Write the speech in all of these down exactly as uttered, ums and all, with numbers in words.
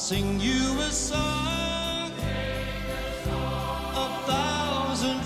sing you a song, a thousand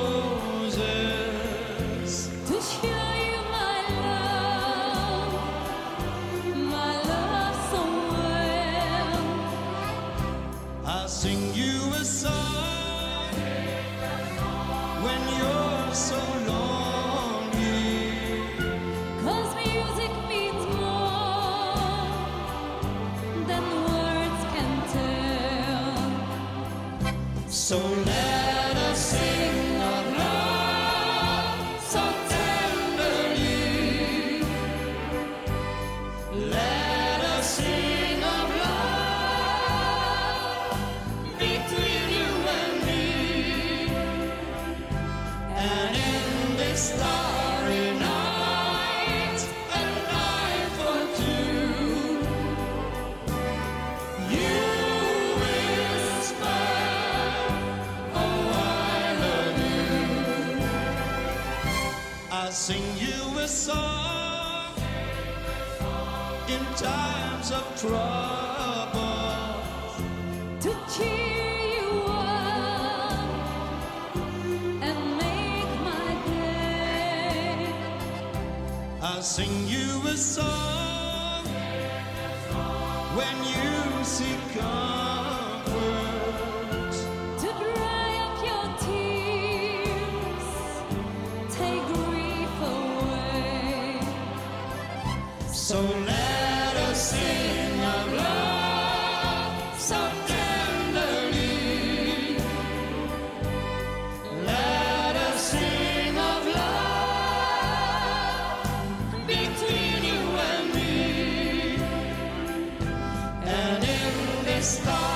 roses, to show you my love, my love so well. I'll sing you a song when you're so lonely, 'Cause music means more than words can tell. so let us sing of love so tenderly. Let us sing of love between you and me, and in this starry night, a night for two, you whisper, oh, I love you. I'll sing you a song in times of trouble, To cheer you up and make my day. I'll sing you a song when you seek comfort, To dry up your tears, take grief away. so let us sing of love so tenderly. Let us sing of love between you and me, and in this